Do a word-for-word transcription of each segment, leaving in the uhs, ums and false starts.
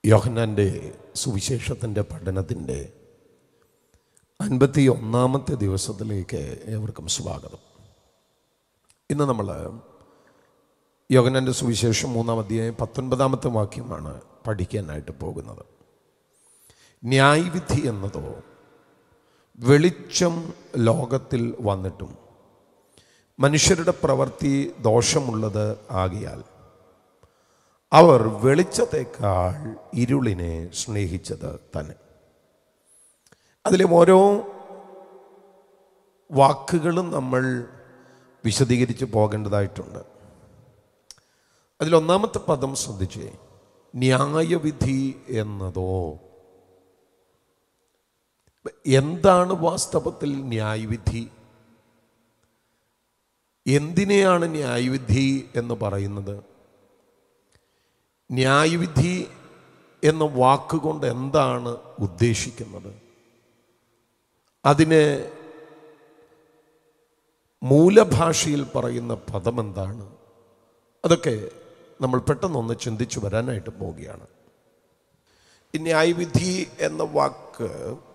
യോഹന്നാൻ്റെ സുവിശേഷത്തിൻ്റെ പഠനത്തിൻ്റെ അൻപത്തി ഒന്നാമത്തെ ദിവസത്തിലേക്ക് ഏവർക്കും സ്വാഗതം. ഇന്ന് നമ്മൾ യോഹന്നാൻ്റെ സുവിശേഷം മൂന്നാം അധ്യായം പത്തൊൻപതാമത്തെ വാക്യമാണ് പഠിക്കാനായിട്ട് പോകുന്നത്. ന്യായവിധി എന്നതോ വെളിച്ചം ലോകത്തിൽ വന്നിട്ടും മനുഷ്യരുടെ പ്രവൃത്തി ദോഷമുള്ളത് ആകിയാൽ അവർ വെളിച്ചത്തേക്കാൾ ഇരുളിനെ സ്നേഹിച്ചത് തന്നെ. അതിലെ ഓരോ വാക്കുകളും നമ്മൾ വിശദീകരിച്ച് പോകേണ്ടതായിട്ടുണ്ട്. അതിലൊന്നാമത്തെ പദം ശ്രദ്ധിച്ചേ, ന്യായവിധി എന്നതോ. എന്താണ് വാസ്തവത്തിൽ ന്യായവിധി? എന്തിനെയാണ് ന്യായവിധി എന്ന് പറയുന്നത്? ന്യായവിധി എന്ന വാക്കുകൊണ്ട് എന്താണ് ഉദ്ദേശിക്കുന്നത്? അതിന് മൂലഭാഷയിൽ പറയുന്ന പദം എന്താണ്? അതൊക്കെ നമ്മൾ പെട്ടെന്നൊന്ന് ചിന്തിച്ചു വരാനായിട്ട് പോവുകയാണ്. ഈ ന്യായവിധി എന്ന വാക്ക്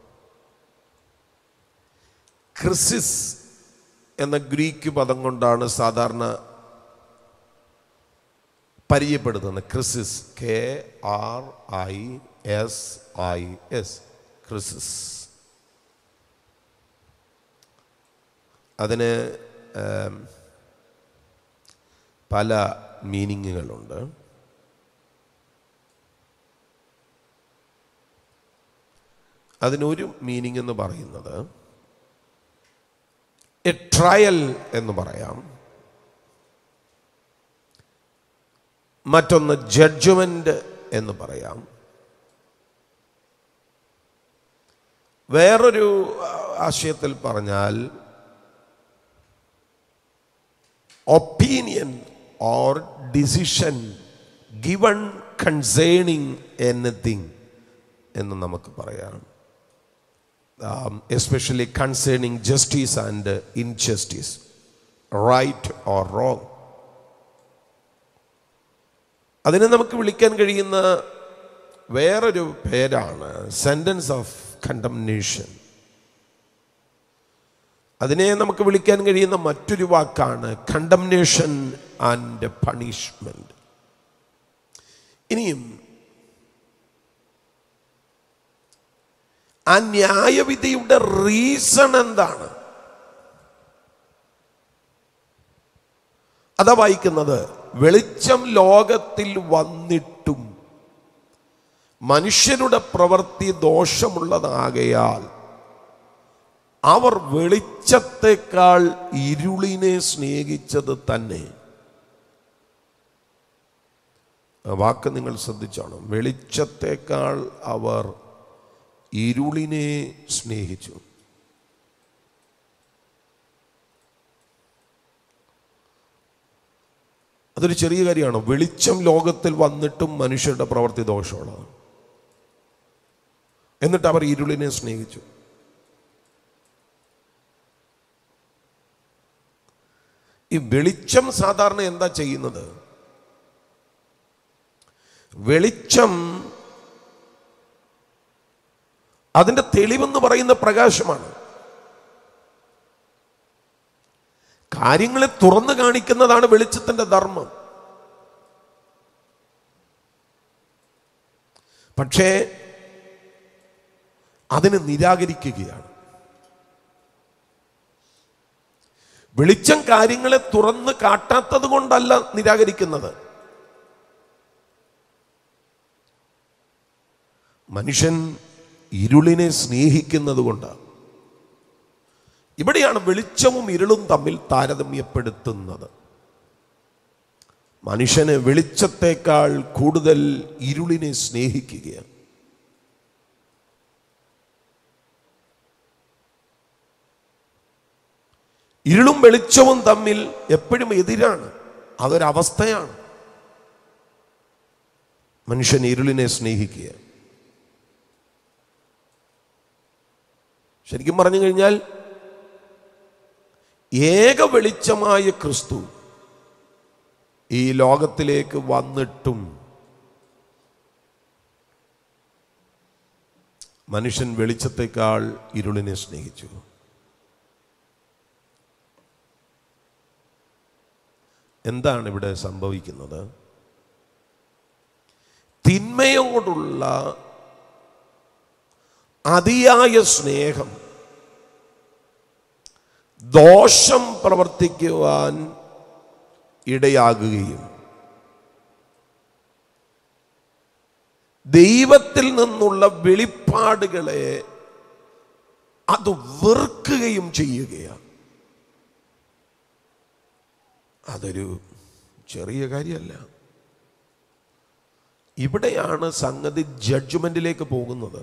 ക്രിസിസ് എന്ന ഗ്രീക്ക് പദം കൊണ്ടാണ് സാധാരണ പരിചയപ്പെടുത്തുന്നത്. Crisis, K R I S I S, crisis. അതിന് പല മീനിങ്ങുകളുണ്ട്. അതിനൊരു മീനിങ് എന്ന് പറയുന്നത് എ ട്രയൽ എന്ന് പറയാം, മറ്റൊന്ന് ജഡ്ജ്മെന്റ് എന്ന് പറയാം, വേറൊരു ആശയത്തിൽ പറഞ്ഞാൽ opinion or decision given concerning anything എന്ന് നമുക്ക് പറയാം. Especially concerning justice and injustice, right or wrong. അതിനെ നമുക്ക് വിളിക്കാൻ കഴിയുന്ന വേറൊരു പേരാണ് സെന്റൻസ് ഓഫ് കണ്ടംനേഷൻ. അതിനെ നമുക്ക് വിളിക്കാൻ കഴിയുന്ന മറ്റൊരു വാക്കാണ് കണ്ടംനേഷൻ ആൻഡ് പണിഷ്മെന്റ്. ഇനിയും ആ ന്യായവിധിയുടെ റീസൺ എന്താണ്? അതാ വായിക്കുന്നത്, വെളിച്ചം ലോകത്തിൽ വന്നിട്ടും മനുഷ്യരുടെ പ്രവൃത്തി ദോഷമുള്ളതാകയാൽ അവർ വെളിച്ചത്തേക്കാൾ ഇരുളിനെ സ്നേഹിച്ചത് തന്നെ. വാക്ക് നിങ്ങൾ ശ്രദ്ധിച്ചോണം. വെളിച്ചത്തേക്കാൾ അവർ ഇരുളിനെ സ്നേഹിച്ചു. അതൊരു ചെറിയ കാര്യമാണ്. വെളിച്ചം ലോകത്തിൽ വന്നിട്ടും മനുഷ്യരുടെ പ്രവൃത്തി ദോഷമുള്ളതാണ്, എന്നിട്ട് അവർ ഇരുളിനെ സ്നേഹിച്ചു. ഈ വെളിച്ചം സാധാരണ എന്താ ചെയ്യുന്നത്? വെളിച്ചം അതിൻ്റെ തെളിവെന്ന് പറയുന്ന പ്രകാശമാണ്. കാര്യങ്ങളെ തുറന്നു കാണിക്കുന്നതാണ് വെളിച്ചത്തിൻ്റെ ധർമ്മം. പക്ഷേ അതിനെ നിരാകരിക്കുകയാണ്. വെളിച്ചം കാര്യങ്ങളെ തുറന്ന് കാട്ടാത്തത് കൊണ്ടല്ല നിരാകരിക്കുന്നത്. മനുഷ്യൻ ഇരുളിനെ സ്നേഹിക്കുന്നത് കൊണ്ടാണ്. ഇവിടെയാണ് വെളിച്ചവും ഇരുളും തമ്മിൽ താരതമ്യപ്പെടുത്തുന്നത്. മനുഷ്യന് വെളിച്ചത്തേക്കാൾ കൂടുതൽ ഇരുളിനെ സ്നേഹിക്കുകയാണ്. ഇരുളും വെളിച്ചവും തമ്മിൽ എപ്പോഴും എതിരാണ്. അതൊരവസ്ഥയാണ്. മനുഷ്യൻ ഇരുളിനെ സ്നേഹിക്കുക. ശരിക്കും പറഞ്ഞു കഴിഞ്ഞാൽ ഏക വെളിച്ചമായ ക്രിസ്തു ഈ ലോകത്തിലേക്ക് വന്നിട്ടും മനുഷ്യൻ വെളിച്ചത്തെക്കാൾ ഇരുളിനെ സ്നേഹിച്ചു. എന്താണ് ഇവിടെ സംഭവിക്കുന്നത്? തിന്മയോടുള്ള അതിയായ സ്നേഹം ദോഷം പ്രവർത്തിക്കുവാൻ ഇടയാകുകയും ദൈവത്തിൽ നിന്നുള്ള വെളിപ്പാടുകളെ അത് വെറുക്കുകയും ചെയ്യുകയാണ്. അതൊരു ചെറിയ കാര്യമല്ല. ഇവിടെയാണ് സംഗതി ജഡ്ജ്മെന്റിലേക്ക് പോകുന്നത്.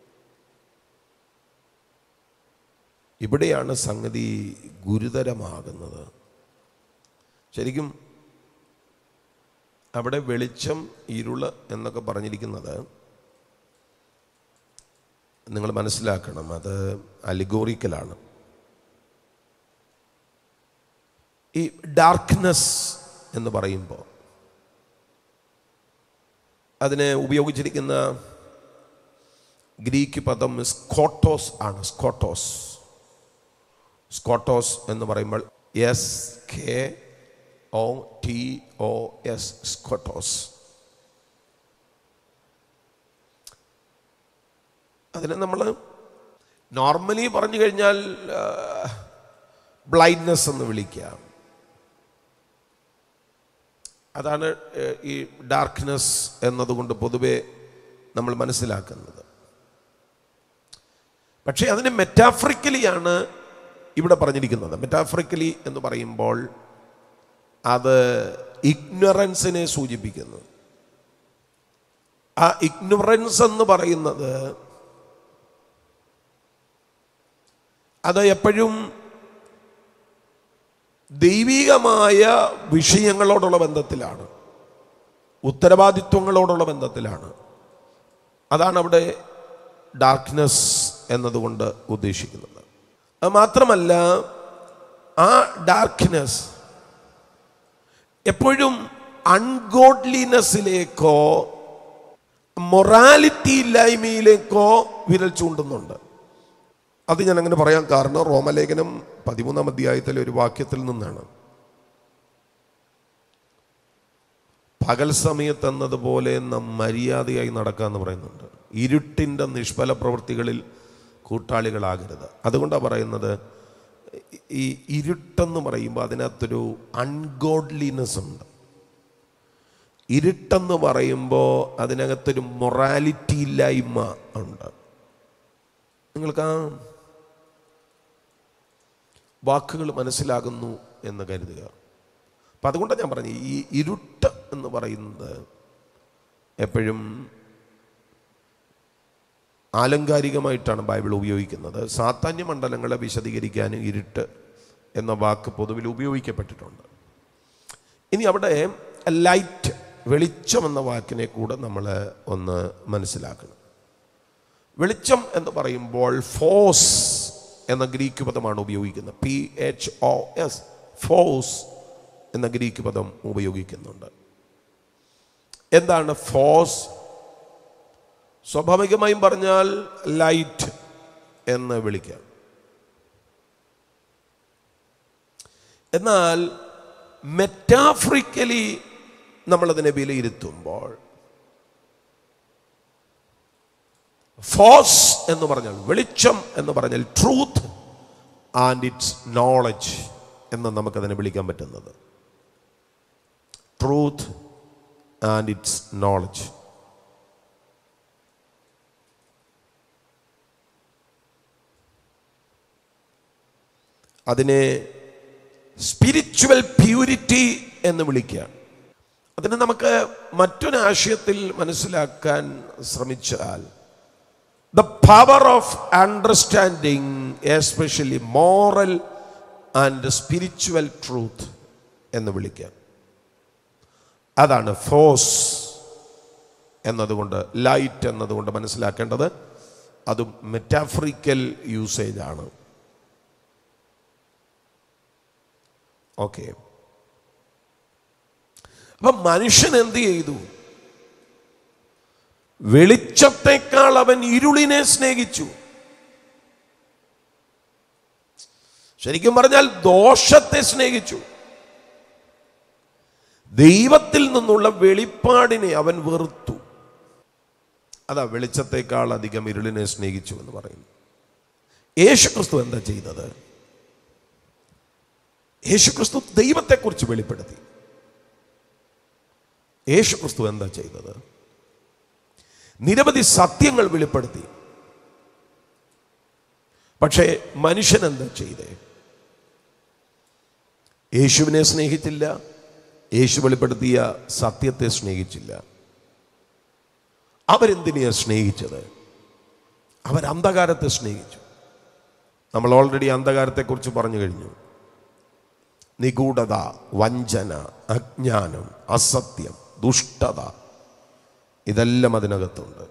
ഇവിടെയാണ് സംഗതി ഗുരുതരമാകുന്നത്. ശരിക്കും അവിടെ വെളിച്ചം ഇരുള് എന്നൊക്കെ പറഞ്ഞിരിക്കുന്നത് നിങ്ങൾ മനസ്സിലാക്കണം, അത് അലിഗോറിക്കലാണ്. ഈ ഡാർക്ക്നെസ് എന്ന് പറയുമ്പോൾ അതിനെ ഉപയോഗിച്ചിരിക്കുന്ന ഗ്രീക്ക് പദം സ്കോട്ടോസ് ആണ്. സ്കോട്ടോസ് സ്കോട്ടോസ് എന്ന് പറയുമ്പോൾ S K O T O S skotos. അതിനെ നമ്മൾ നോർമലി പറഞ്ഞു കഴിഞ്ഞാൽ ബ്ലൈൻഡ്നെസ് എന്ന് വിളിക്കാം. അതാണ് ഈ ഡാർക്ക്നെസ് എന്നതുകൊണ്ട് പൊതുവെ നമ്മൾ മനസ്സിലാക്കുന്നത്. പക്ഷേ അതിന് മെറ്റാഫറിക്കലിയാണ് ഇവിടെ പറഞ്ഞിരിക്കുന്നത്. മെറ്റാഫറിക്കലി എന്ന് പറയുമ്പോൾ അത് ഇഗ്നറൻസിനെ സൂചിപ്പിക്കുന്നു. ആ ഇഗ്നറൻസ് എന്ന് പറയുന്നത് അത് എപ്പോഴും ദൈവികമായ വിഷയങ്ങളോടുള്ള ബന്ധത്തിലാണ്, ഉത്തരവാദിത്വങ്ങളോടുള്ള ബന്ധത്തിലാണ്. അതാണ് അവിടെ ഡാർക്ക്നെസ് എന്നതുകൊണ്ട് ഉദ്ദേശിക്കുന്നത്. അത് മാത്രമല്ല, ആ ഡാർക്ക്നെസ് എപ്പോഴും അൺഗോഡ്ലിനെസ്സിലേക്കോ മൊറാലിറ്റി ഇല്ലായ്മയിലേക്കോ വിരൽ ചൂണ്ടുന്നുണ്ട്. അത് ഞാൻ അങ്ങനെ പറയാൻ കാരണം റോമലേഖനം പതിമൂന്നാം അധ്യായത്തിലെ ഒരു വാക്യത്തിൽ നിന്നാണ്. പകൽ സമയത്ത് എന്നതുപോലെ നാം മര്യാദയായി നടക്കാമെന്ന് പറയുന്നുണ്ട്. ഇരുട്ടിൻ്റെ നിഷ്ഫല പ്രവൃത്തികളിൽ കൂട്ടാളികളാകരുത്. അതുകൊണ്ടാണ് പറയുന്നത്, ഈ ഇരുട്ടെന്ന് പറയുമ്പോൾ അതിനകത്തൊരു അൺഗോഡ്ലിനെസ് ഉണ്ട്. ഇരുട്ടെന്ന് പറയുമ്പോൾ അതിനകത്തൊരു മൊറാലിറ്റി ഇല്ലായ്മ ഉണ്ട്. നിങ്ങൾക്ക് ആ വാക്കുകൾ മനസ്സിലാകുന്നു എന്ന് കരുതുക. അപ്പം അതുകൊണ്ടാണ് ഞാൻ പറഞ്ഞു, ഈ ഇരുട്ട് എന്ന് പറയുന്നത് എപ്പോഴും ആലങ്കാരികമായിട്ടാണ് ബൈബിൾ ഉപയോഗിക്കുന്നത്. സാത്താന്യ മണ്ഡലങ്ങളെ വിശദീകരിക്കാൻ ഇരുട്ട് എന്ന വാക്ക് പൊതുവിൽ ഉപയോഗിക്കപ്പെട്ടിട്ടുണ്ട്. ഇനി അവിടെ ലൈറ്റ്, വെളിച്ചം എന്ന വാക്കിനെ കൂടെ നമ്മൾ ഒന്ന് മനസ്സിലാക്കണം. വെളിച്ചം എന്ന് പറയുമ്പോൾ ഫോസ് എന്ന ഗ്രീക്ക് പദമാണ് ഉപയോഗിക്കുന്നത്. P H O S, phos എന്ന ഗ്രീക്ക് പദം ഉപയോഗിക്കുന്നുണ്ട്. എന്താണ് ഫോസ്? സ്വാഭാവികമായും പറഞ്ഞാൽ ലൈറ്റ് എന്ന് വിളിക്കാം. എന്നാൽ മെറ്റാഫറിക്കലി നമ്മളതിനെ വിലയിരുത്തുമ്പോൾ ഫോസ് എന്ന് പറഞ്ഞാൽ, വെളിച്ചം എന്ന് പറഞ്ഞാൽ ട്രൂത്ത് ആൻഡ് ഇറ്റ്സ് നോളജ് എന്ന് നമുക്കതിനെ വിളിക്കാൻ പറ്റുന്നത്. Truth and its knowledge. അതിനെ സ്പിരിച്വൽ പ്യൂരിറ്റി എന്ന് വിളിക്കുക. അതിനെ നമുക്ക് മറ്റൊരാശയത്തിൽ മനസ്സിലാക്കാൻ ശ്രമിച്ചാൽ the power of understanding, especially moral and spiritual truth എന്ന് വിളിക്കാം. അതാണ് ഫോഴ്സ് എന്നതുകൊണ്ട്, ലൈറ്റ് എന്നതുകൊണ്ട് മനസ്സിലാക്കേണ്ടത്. അതും മെറ്റാഫറിക്കൽ യൂസേജ് ആണ്. ഓക്കെ, അപ്പം മനുഷ്യൻ എന്ത് ചെയ്തു? വെളിച്ചത്തെക്കാൾ അവൻ ഇരുളിനെ സ്നേഹിച്ചു. ശരിക്കും പറഞ്ഞാൽ ദോഷത്തെ സ്നേഹിച്ചു. ദൈവത്തിൽ നിന്നുള്ള വെളിപ്പാടിനെ അവൻ വെറുത്തു. അതാ വെളിച്ചത്തെക്കാൾ അധികം ഇരുളിനെ സ്നേഹിച്ചു എന്ന് പറയുന്നു. യേശുക്രിസ്തു എന്താ ചെയ്തത്? യേശുക്രിസ്തു ദൈവത്തെക്കുറിച്ച് വെളിപ്പെടുത്തി. യേശുക്രിസ്തു എന്താ ചെയ്തത്? നിരവധി സത്യങ്ങൾ വെളിപ്പെടുത്തി. പക്ഷേ മനുഷ്യൻ എന്താ ചെയ്തേ? യേശുവിനെ സ്നേഹിച്ചില്ല, യേശു വെളിപ്പെടുത്തിയ സത്യത്തെ സ്നേഹിച്ചില്ല. അവരെന്തിനെയാ സ്നേഹിച്ചത്? അവർ അന്ധകാരത്തെ സ്നേഹിച്ചു. നമ്മൾ ഓൾറെഡി അന്ധകാരത്തെക്കുറിച്ച് പറഞ്ഞു കഴിഞ്ഞു. നിഗൂഢത, വഞ്ചന, അജ്ഞാനം, അസത്യം, ദുഷ്ടത, ഇതെല്ലാം അതിനകത്തുണ്ട്.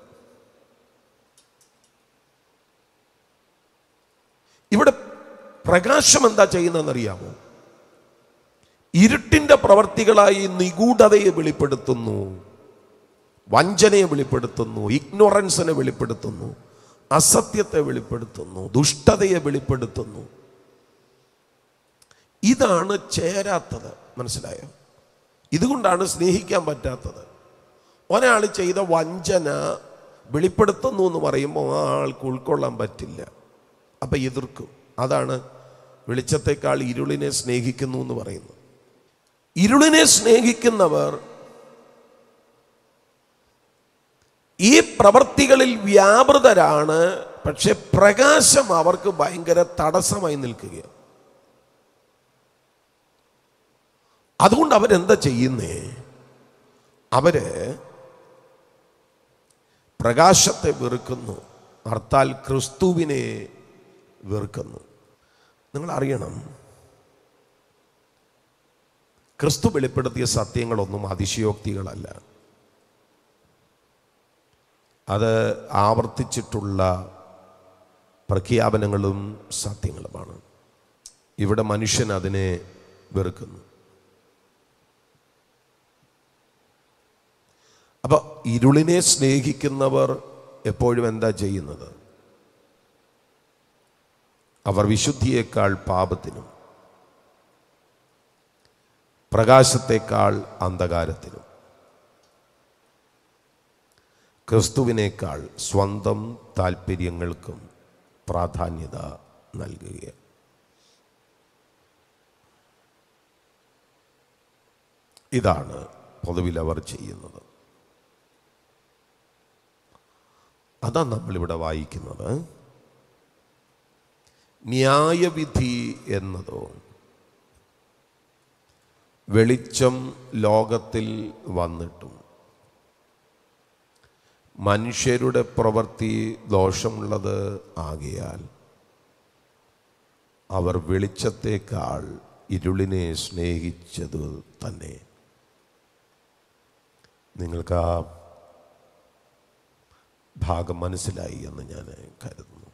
ഇവിടെ പ്രകാശം എന്താ ചെയ്യുന്നതെന്നറിയാമോ? ഇരുട്ടിന്റെ പ്രവർത്തികളായി നിഗൂഢതയെ വെളിപ്പെടുത്തുന്നു, വഞ്ചനയെ വെളിപ്പെടുത്തുന്നു, ഇഗ്നോറൻസിനെ വെളിപ്പെടുത്തുന്നു, അസത്യത്തെ വെളിപ്പെടുത്തുന്നു, ദുഷ്ടതയെ വെളിപ്പെടുത്തുന്നു. ഇതാണ് ചേരാത്തത്. മനസ്സിലായോ? ഇതുകൊണ്ടാണ് സ്നേഹിക്കാൻ പറ്റാത്തത്. ഒരാൾ ചെയ്ത വഞ്ചന വെളിപ്പെടുത്തുന്നു എന്ന് പറയുമ്പോൾ ആ ആൾക്ക് ഉൾക്കൊള്ളാൻ പറ്റില്ല, അപ്പം എതിർക്കും. അതാണ് വെളിച്ചത്തെക്കാൾ ഇരുളിനെ സ്നേഹിക്കുന്നു എന്ന് പറയുന്നത്. ഇരുളിനെ സ്നേഹിക്കുന്നവർ ഈ പ്രവർത്തികളിൽ വ്യാപൃതരാണ്. പക്ഷെ പ്രകാശം അവർക്ക് ഭയങ്കര തടസ്സമായി നിൽക്കുകയാണ്. അതുകൊണ്ട് അവരെന്താ ചെയ്യുന്നേ? അവര് പ്രകാശത്തെ വെറുക്കുന്നു, അർത്ഥാൽ ക്രിസ്തുവിനെ വെറുക്കുന്നു. നിങ്ങൾ അറിയണം, ക്രിസ്തു വെളിപ്പെടുത്തിയ സത്യങ്ങളൊന്നും അതിശയോക്തികളല്ല. അത് ആവർത്തിച്ചിട്ടുള്ള പ്രഖ്യാപനങ്ങളും സത്യങ്ങളുമാണ്. ഇവിടെ മനുഷ്യൻ അതിനെ വെറുക്കുന്നു. അപ്പൊ ഇരുളിനെ സ്നേഹിക്കുന്നവർ എപ്പോഴും എന്താ ചെയ്യുന്നത്? അവർ വിശുദ്ധിയേക്കാൾ പാപത്തിനും പ്രകാശത്തേക്കാൾ അന്ധകാരത്തിനും ക്രിസ്തുവിനേക്കാൾ സ്വന്തം താല്പര്യങ്ങൾക്കും പ്രാധാന്യത നൽകുക. ഇതാണ് പൊതുവിൽ അവർ ചെയ്യുന്നത്. അതാ നമ്മളിവിടെ വായിക്കുന്നത്. ന്യായവിധി എന്നതോ വെളിച്ചം ലോകത്തിൽ വന്നിട്ടും മനുഷ്യരുടെ പ്രവൃത്തി ദോഷമുള്ളത് ആകയാൽ അവർ വെളിച്ചത്തേക്കാൾ ഇരുളിനെ സ്നേഹിച്ചത് തന്നെ. നിങ്ങൾക്ക് ആ ഭാഗം മനസ്സിലായി എന്ന് ഞാൻ കരുതുന്നു.